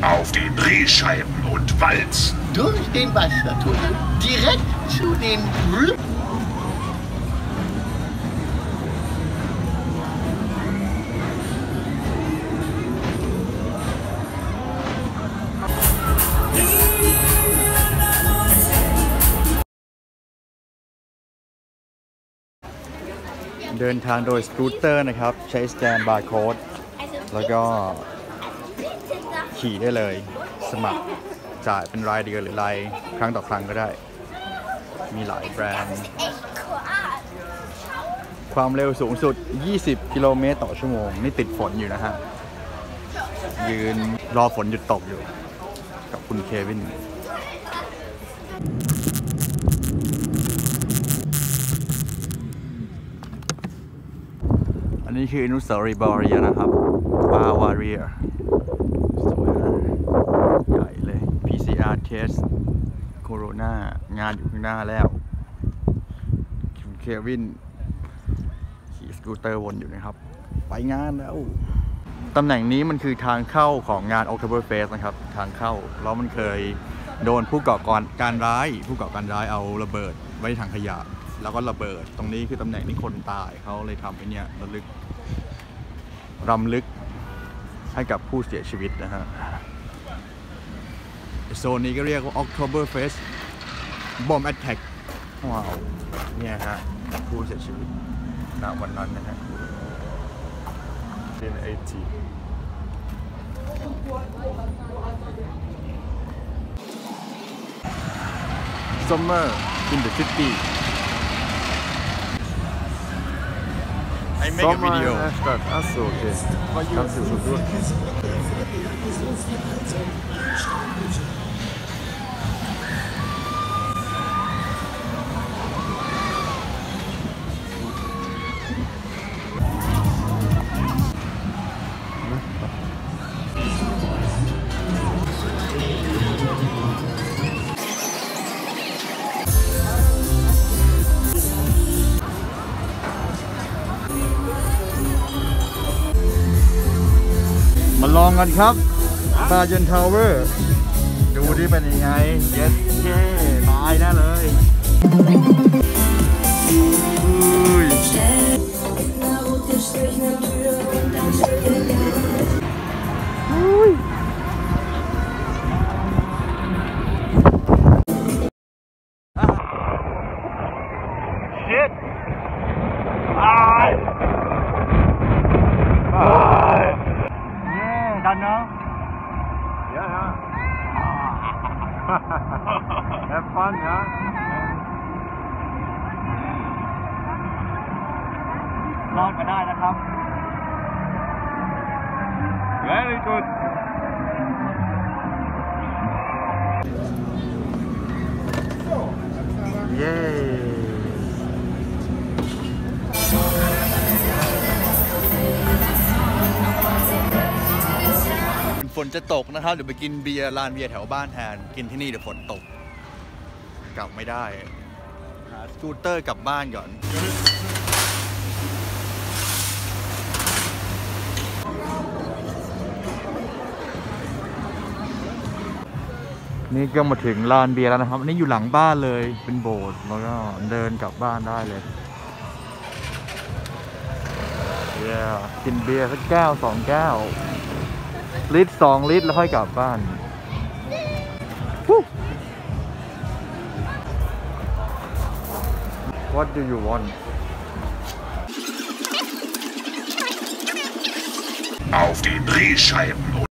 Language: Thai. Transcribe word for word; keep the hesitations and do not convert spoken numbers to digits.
Auf den Drehscheiben und walzt durch den Wassertunnel direkt zu den Brücken. เดินทางโดยสกูตเตอร์นะครับใช้สแกนบาร์โค้ดแล้วก็ขี่ได้เลยสมัครจ่ายเป็นรายเดือนหรือรายครั้งต่อครั้งก็ได้มีหลายแบรนด์ความเร็วสูงสุดยี่สิบกิโลเมตรต่อชั่วโมงนี่ติดฝนอยู่นะฮะยืนรอฝนหยุดตกอยู่กับคุณเควินอันนี้คืออนุสาวรีย์บาวาเรียนะครับบาวาเรียสวยนะใหญ่เลย พี ซี อาร์ test โคโรนางานอยู่ข้างหน้าแล้วคุณเควินขี่สกูตเตอร์วนอยู่นะครับไปงานแล้วตำแหน่งนี้มันคือทางเข้าของงาน Oktoberfest นะครับทางเข้าแล้วมันเคยโดนผู้ก่อการร้ายผู้ก่อการร้ายเอาระเบิดไว้ถังขยะแล้วก็ระเบิดตรงนี้คือตำแหน่งที่คนตายเขาเลยทำไอ้นี่ระลึกรำลึกให้กับผู้เสียชีวิตนะฮะโซนนี้ก็เรียกว่า Oktoberfest Bomb Attack ว้าวเนี่ยฮะผู้เสียชีวิตณวันนั้นนะฮะเป็น eighty Summer in the city I make a video. Achso, okay. Kannst du so durch. มาลองกันครับบาเจนทาวเวอร์ดูดิเป็นยังไงเย็ดเย่ตายแน่เลยอุ้ยชิตตายดันเนาะ Ja, ja. Have fun, ja. รอดมาได้นะครับ Very good. เย้ฝนจะตกนะครับเดี๋ยวไปกินเบียร์ร้านเบียร์แถวบ้านแทนกินที่นี่เดี๋ยวฝนตกกลับไม่ได้หาสกูตเตอร์กลับบ้านก่อนนี่ก็มาถึงลานเบียร์แล้วนะครับอันนี้อยู่หลังบ้านเลยเป็นโบสถ์แล้วก็เดินกลับบ้านได้เลยเย้กินเบียร์สักแก้วสองแก้วลิตรสองลิตรแล้วค่อยกลับบ้าน What do you want? auf den Drehscheiben